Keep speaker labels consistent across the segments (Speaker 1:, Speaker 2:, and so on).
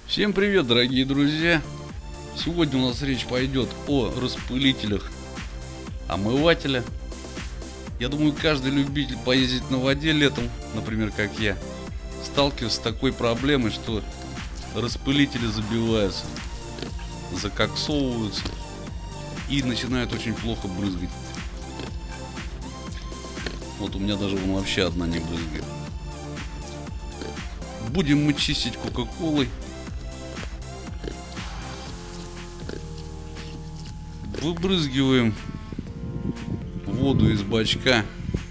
Speaker 1: Всем привет, дорогие друзья! Сегодня у нас речь пойдет о распылителях омывателя. Я думаю, каждый любитель поездить на воде летом, например, как я, сталкивается с такой проблемой, что распылители забиваются, закоксовываются и начинают очень плохо брызгать. Вот у меня даже вон вообще одна не брызгает. Будем мы чистить кока-колой. Выбрызгиваем воду из бачка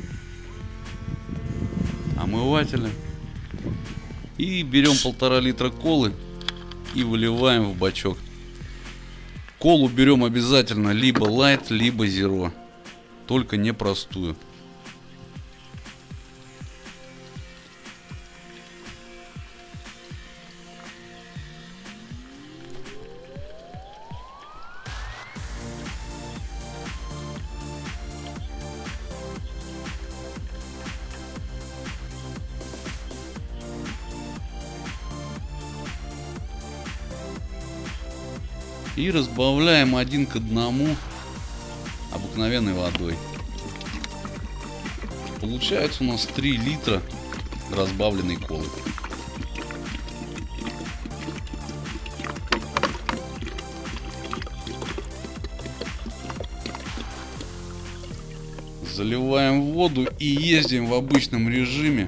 Speaker 1: омывателя и берем 1,5 литра колы и выливаем в бачок. Колу берем обязательно либо лайт, либо зеро, только не простую. И разбавляем 1 к 1 обыкновенной водой. Получается у нас 3 литра разбавленной колы. Заливаем воду и ездим в обычном режиме,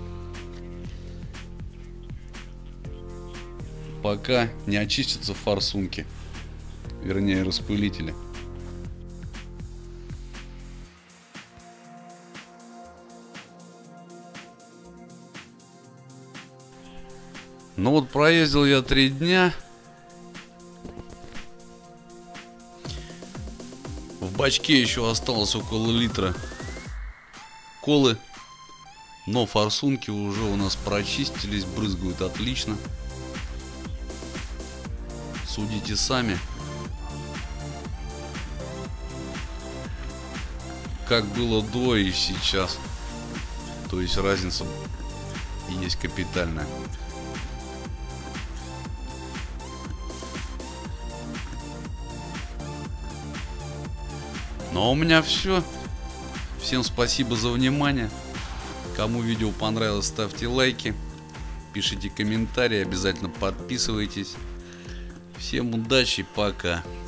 Speaker 1: пока не очистятся форсунки. Вернее, распылители. Ну вот проездил я 3 дня. В бачке еще осталось около литра колы. Но форсунки уже у нас прочистились, брызгают отлично. Судите сами, как было до и сейчас. То есть разница есть капитальная. Ну а у меня все. Всем спасибо за внимание. Кому видео понравилось, ставьте лайки, пишите комментарии, обязательно подписывайтесь. Всем удачи, пока.